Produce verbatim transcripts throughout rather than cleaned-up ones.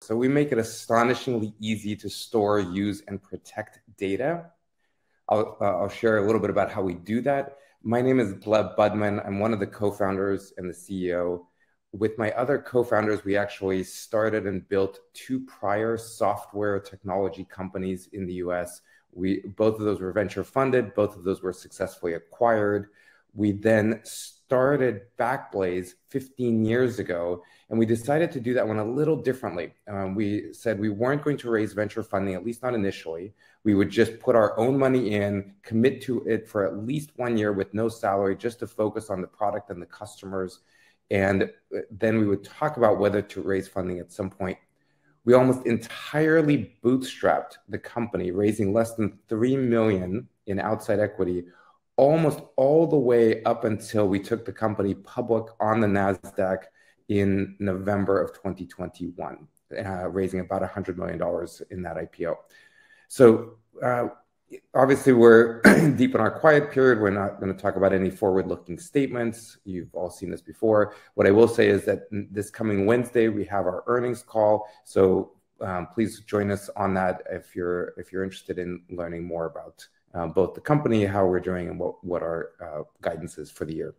So we make it astonishingly easy to store, use, and protect data. I'll, uh, I'll share a little bit about how we do that. My name is Gleb Budman. I'm one of the co-founders and the C E O. With my other co-founders, we actually started and built two prior software technology companies in the U S. We, both of those were venture funded. Both of those were successfully acquired. We then started Backblaze fifteen years ago, and we decided to do that one a little differently. Um, we said we weren't going to raise venture funding, at least not initially. We would just put our own money in, commit to it for at least one year with no salary, just to focus on the product and the customers. And then we would talk about whether to raise funding at some point. We almost entirely bootstrapped the company, raising less than three million dollars in outside equity, almost all the way up until we took the company public on the NASDAQ in November of twenty twenty-one, uh, raising about one hundred million dollars in that I P O. So uh, obviously we're deep in our quiet period. We're not going to talk about any forward-looking statements. You've all seen this before. What I will say is that this coming Wednesday, we have our earnings call. So um, please join us on that if you're, if you're interested in learning more about uh, both the company, how we're doing, and what, what our uh, guidance is for the year.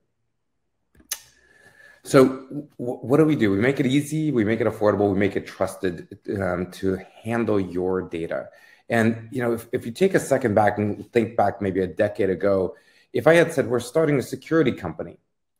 So what do we do? We make it easy, we make it affordable, we make it trusted um, to handle your data. And you know, if, if you take a second back and think back maybe a decade ago, if I had said we're starting a security company,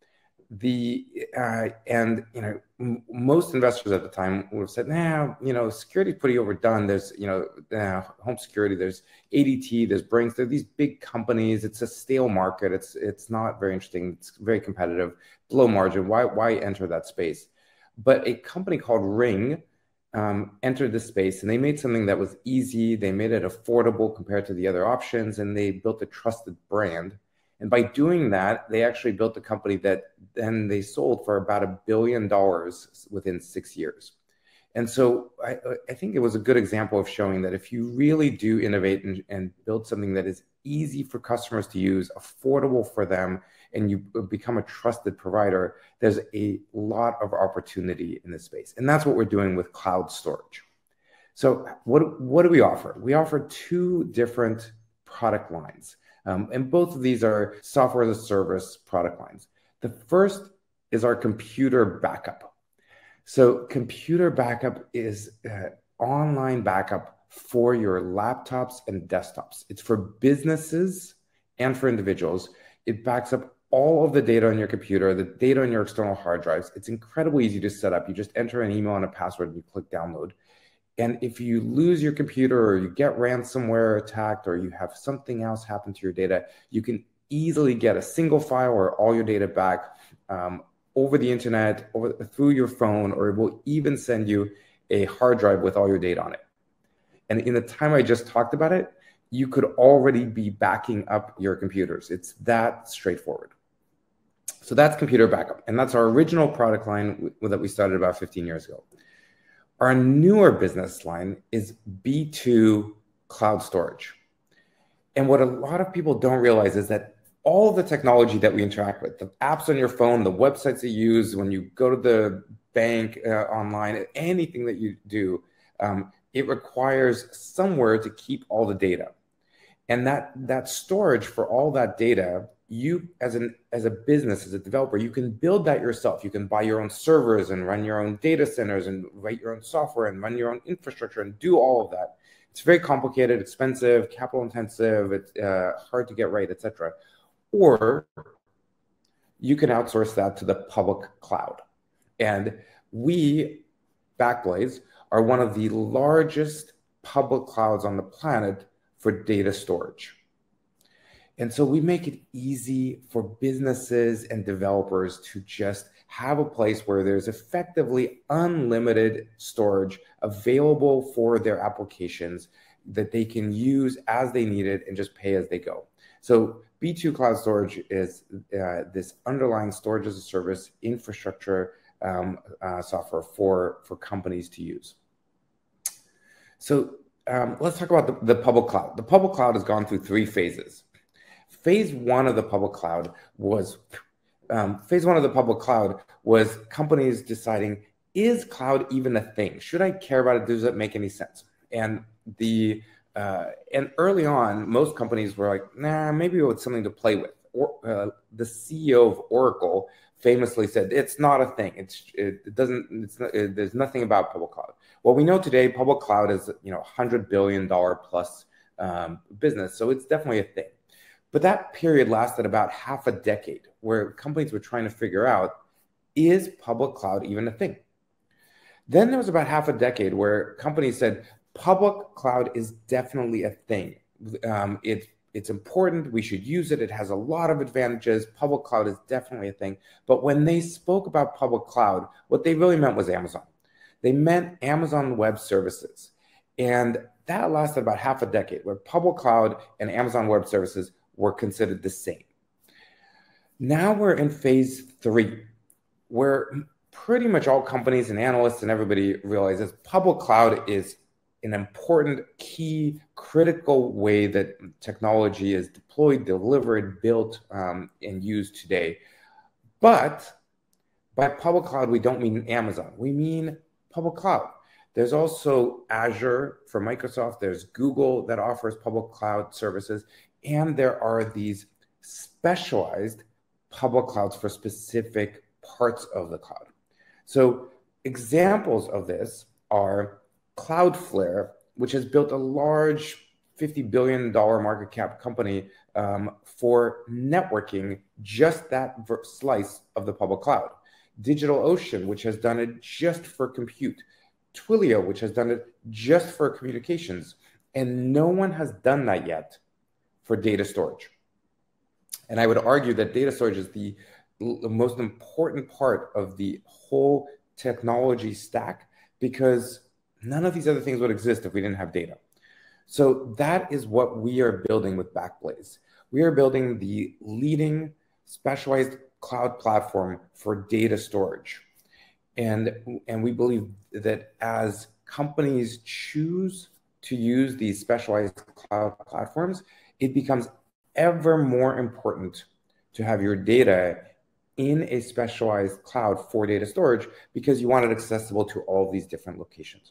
the uh, and you know m most investors at the time would have said, nah, you know, security is pretty overdone. There's you know uh, home security, there's A D T, there's Brinks, there are these big companies. It's a stale market. It's it's not very interesting. It's very competitive, low margin. Why why enter that space? But a company called Ring um, entered the space, and they made something that was easy. They made it affordable compared to the other options, and they built a trusted brand. And by doing that, they actually built a company that then they sold for about a billion dollars within six years. And so I, I think it was a good example of showing that if you really do innovate and, and build something that is easy for customers to use, affordable for them, and you become a trusted provider, there's a lot of opportunity in this space. And that's what we're doing with cloud storage. So what, what do we offer? We offer two different product lines. Um, and both of these are software as a service product lines. The first is our computer backup. So computer backup is uh, online backup for your laptops and desktops. It's for businesses and for individuals. It backs up all of the data on your computer, the data on your external hard drives. It's incredibly easy to set up. You just enter an email and a password and you click download. And if you lose your computer or you get ransomware attacked or you have something else happen to your data, you can easily get a single file or all your data back um, over the internet, over, through your phone, or it will even send you a hard drive with all your data on it. And in the time I just talked about it, you could already be backing up your computers. It's that straightforward. So that's computer backup. And that's our original product line that we started about fifteen years ago. Our newer business line is B two cloud storage. And what a lot of people don't realize is that all the technology that we interact with, the apps on your phone, the websites you use when you go to the bank uh, online, anything that you do, um, it requires somewhere to keep all the data. And that, that storage for all that data, you as an as a business, as a developer, you can build that yourself. You can buy your own servers and run your own data centers and write your own software and run your own infrastructure and do all of that. It's very complicated, expensive, capital intensive, it's uh, hard to get right, et cetera. Or you can outsource that to the public cloud. And we, Backblaze, are one of the largest public clouds on the planet for data storage. And so we make it easy for businesses and developers to just have a place where there's effectively unlimited storage available for their applications that they can use as they need it and just pay as they go. So B two Cloud Storage is uh, this underlying storage as a service infrastructure um, uh, software for, for companies to use. So um, let's talk about the, the public cloud. The public cloud has gone through three phases. Phase one of the public cloud was um, phase one of the public cloud was companies deciding, is cloud even a thing? Should I care about it? Does it make any sense? And the uh, and early on, most companies were like, nah, maybe it's something to play with. Or, uh, the C E O of Oracle famously said, it's not a thing. It's it doesn't. It's not, it, there's nothing about public cloud. Well, we know today public cloud is you know one hundred billion dollars plus um, business, so it's definitely a thing. But that period lasted about half a decade, where companies were trying to figure out, is public cloud even a thing? Then there was about half a decade where companies said, public cloud is definitely a thing. Um, it, it's important. We should use it. It has a lot of advantages. Public cloud is definitely a thing. But when they spoke about public cloud, what they really meant was Amazon. They meant Amazon Web Services. And that lasted about half a decade, where public cloud and Amazon Web Services were considered the same. Now we're in phase three, where pretty much all companies and analysts and everybody realizes public cloud is an important, key, critical way that technology is deployed, delivered, built, um, and used today. But by public cloud, we don't mean Amazon. We mean public cloud. There's also Azure for Microsoft. There's Google that offers public cloud services. And there are these specialized public clouds for specific parts of the cloud. So examples of this are Cloudflare, which has built a large fifty billion dollars market cap company um, for networking, just that slice of the public cloud. DigitalOcean, which has done it just for compute. Twilio, which has done it just for communications. And no one has done that yet for data storage. And I would argue that data storage is the, the most important part of the whole technology stack, because none of these other things would exist if we didn't have data. So that is what we are building with Backblaze. We are building the leading specialized cloud platform for data storage. And, and we believe that as companies choose to use these specialized cloud platforms, it becomes ever more important to have your data in a specialized cloud for data storage, because you want it accessible to all of these different locations.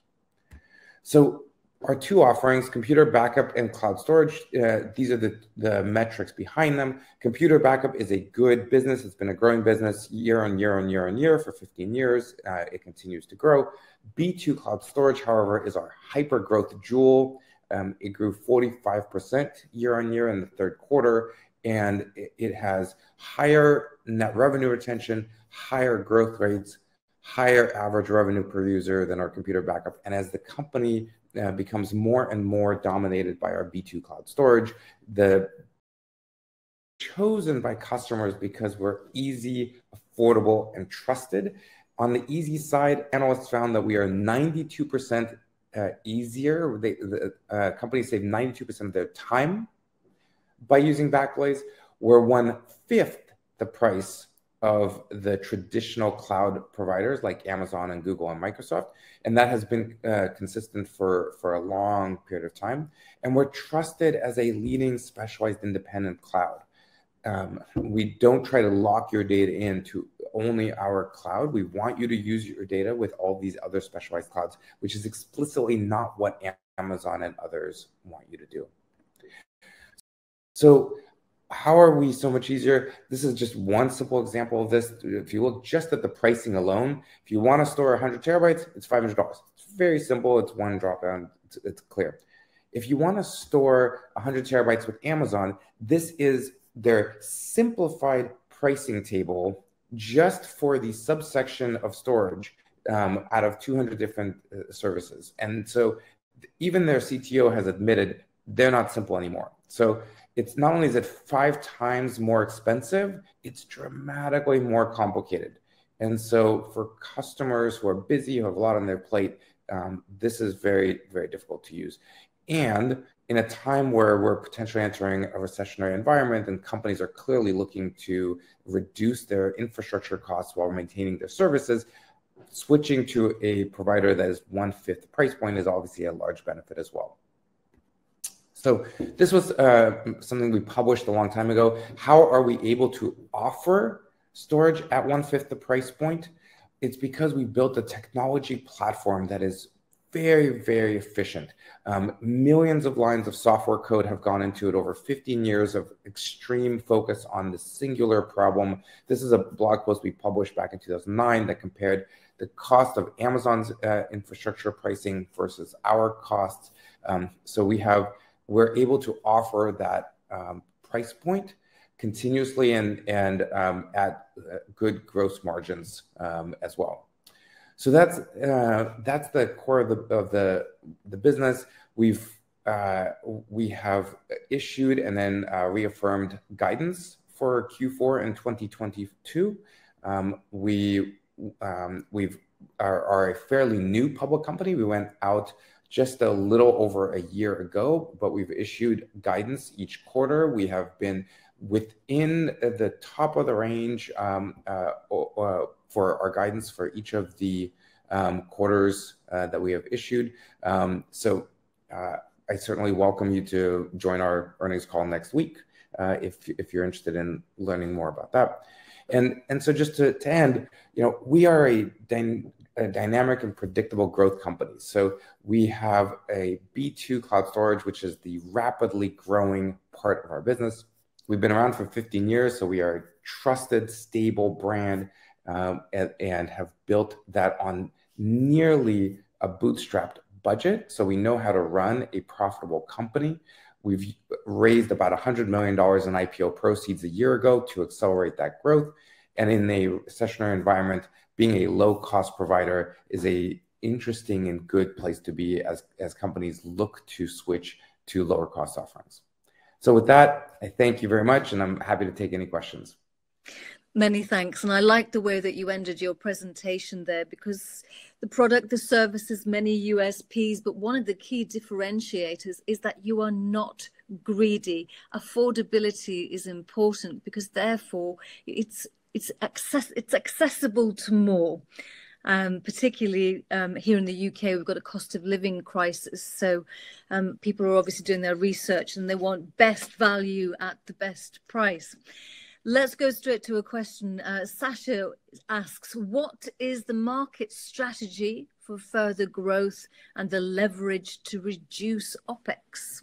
So our two offerings, computer backup and cloud storage, uh, these are the, the metrics behind them. Computer backup is a good business. It's been a growing business year on year on year on year for fifteen years. Uh, it continues to grow. B two cloud storage, however, is our hyper growth jewel. Um, it grew forty-five percent year on year in the third quarter, and it, it has higher net revenue retention, higher growth rates, higher average revenue per user than our computer backup. And as the company uh, becomes more and more dominated by our B two cloud storage, the chosen by customers because we're easy, affordable, and trusted. On the easy side, analysts found that we are ninety-two percent uh, easier. They, the uh, companies save ninety-two percent of their time by using Backblaze. We're one-fifth the price of the traditional cloud providers like Amazon and Google and Microsoft. And that has been uh, consistent for, for a long period of time. And we're trusted as a leading specialized independent cloud. Um, we don't try to lock your data into only our cloud. We want you to use your data with all these other specialized clouds, which is explicitly not what Amazon and others want you to do. So how are we so much easier? This is just one simple example of this. If you look just at the pricing alone, if you want to store one hundred terabytes, it's five hundred dollars. It's very simple. It's one drop down. It's, it's clear. If you want to store one hundred terabytes with Amazon, this is their simplified pricing table just for the subsection of storage um, out of two hundred different uh, services. And so even their C T O has admitted they're not simple anymore. So it's not only is it five times more expensive, it's dramatically more complicated. And so for customers who are busy, who have a lot on their plate, um, this is very, very difficult to use. And in a time where we're potentially entering a recessionary environment and companies are clearly looking to reduce their infrastructure costs while maintaining their services, switching to a provider that is one-fifth price point is obviously a large benefit as well. So this was uh, something we published a long time ago. How are we able to offer storage at one-fifth the price point? it's because we built a technology platform that is very, very efficient. Um, millions of lines of software code have gone into it over fifteen years of extreme focus on the singular problem. This is a blog post we published back in two thousand nine that compared the cost of Amazon's uh, infrastructure pricing versus our costs. Um, so we have, we're able to offer that um, price point continuously and, and um, at uh, good gross margins um, as well. So that's uh, that's the core of the of the the business. We've uh, we have issued and then uh, reaffirmed guidance for Q four in twenty twenty-two. Um, we um, we've are, are a fairly new public company. We went out just a little over a year ago, but we've issued guidance each quarter. We have been within the top of the range um, uh, uh, for our guidance for each of the um, quarters uh, that we have issued. Um, so uh, I certainly welcome you to join our earnings call next week uh, if, if you're interested in learning more about that. And, and so just to, to end, you know, we are a, dy a dynamic and predictable growth company. So we have a B two cloud storage, which is the rapidly growing part of our business. We've been around for fifteen years, so we are a trusted, stable brand um, and, and have built that on nearly a bootstrapped budget. So we know how to run a profitable company. We've raised about one hundred million dollars in I P O proceeds a year ago to accelerate that growth. And in a recessionary environment, being a low-cost provider is a interesting and good place to be as, as companies look to switch to lower-cost offerings. So with that, I thank you very much, and I'm happy to take any questions. Many thanks. And I like the way that you ended your presentation there, because the product, the services, many U S Ps, but one of the key differentiators is that you are not greedy. Affordability is important because therefore it's it's access it's accessible to more. Um, particularly um, here in the U K, we've got a cost of living crisis. So um, people are obviously doing their research and they want best value at the best price. Let's go straight to a question. Uh, Sasha asks, what is the market strategy for further growth and the leverage to reduce OPEX?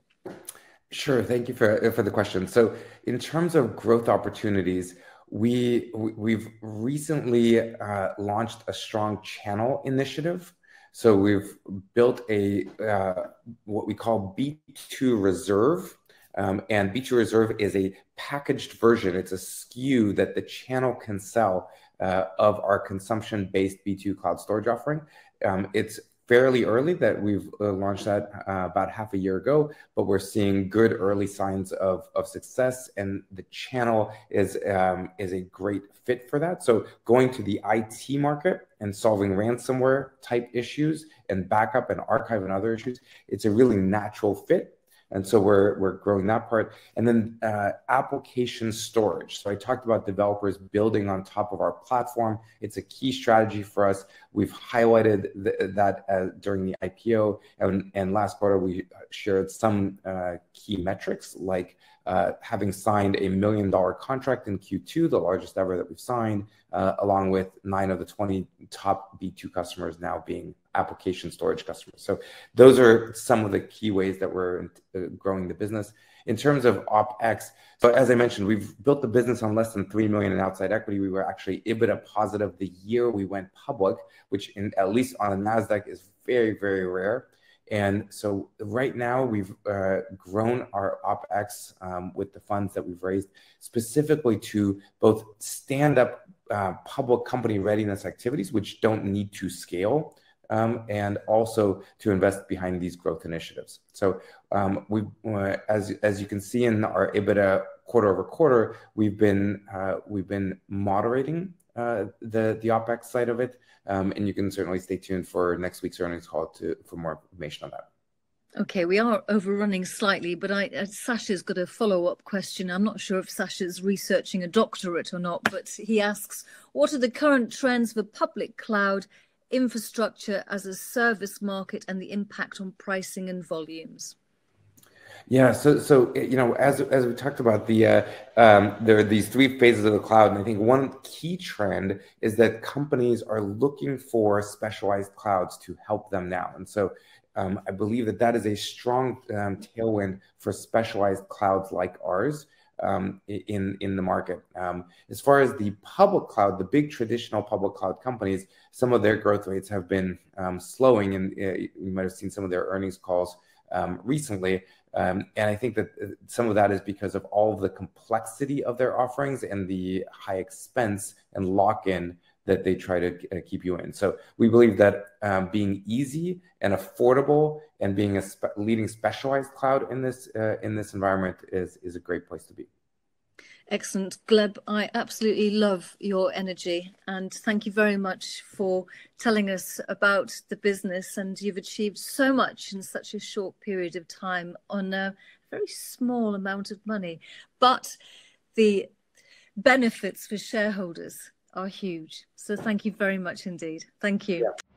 Sure, thank you for, for the question. So in terms of growth opportunities, We, we've recently uh, launched a strong channel initiative. So we've built a uh, what we call B two Reserve. Um, and B two Reserve is a packaged version. It's a S K U that the channel can sell uh, of our consumption-based B two cloud storage offering. Um, it's fairly early that we've uh, launched that uh, about half a year ago, but we're seeing good early signs of, of success, and the channel is, um, is a great fit for that. So going to the I T market and solving ransomware type issues and backup and archive and other issues, it's a really natural fit. And so we're, we're growing that part. And then uh, application storage. So I talked about developers building on top of our platform. It's a key strategy for us. We've highlighted th that uh, during the I P O. And, and last quarter, we shared some uh, key metrics, like uh, having signed a million dollar contract in Q two, the largest ever that we've signed, uh, along with nine of the twenty top B two customers now being application storage customers. So those are some of the key ways that we're uh, growing the business. In terms of OpEx, so as I mentioned, we've built the business on less than three million in outside equity. We were actually EBITDA positive the year we went public, which in, at least on the NASDAQ is very, very rare. And so right now we've uh, grown our OpEx um, with the funds that we've raised specifically to both stand up uh, public company readiness activities, which don't need to scale, Um, and also to invest behind these growth initiatives. So um, we, uh, as as you can see in our EBITDA quarter over quarter, we've been uh, we've been moderating uh, the the OpEx side of it, um, and you can certainly stay tuned for next week's earnings call to for more information on that. Okay, we are overrunning slightly, but I, uh, Sasha's got a follow-up question. I'm not sure if Sasha's researching a doctorate or not, but he asks, what are the current trends for public cloud infrastructure as a service market and the impact on pricing and volumes? Yeah, so so you know, as as we talked about, the uh, um, there are these three phases of the cloud, and I think one key trend is that companies are looking for specialized clouds to help them now, and so um, I believe that that is a strong um, tailwind for specialized clouds like ours um, in in the market. Um, as far as the public cloud, the big traditional public cloud companies, some of their growth rates have been um, slowing, and uh, you might have seen some of their earnings calls um, recently. Um, and I think that some of that is because of all of the complexity of their offerings and the high expense and lock-in that they try to uh, keep you in. So we believe that um, being easy and affordable and being a spe leading specialized cloud in this uh, in this environment is is a great place to be. Excellent. Gleb, I absolutely love your energy, and thank you very much for telling us about the business. And you've achieved so much in such a short period of time on a very small amount of money, but the benefits for shareholders are huge. So thank you very much indeed. Thank you. Yeah.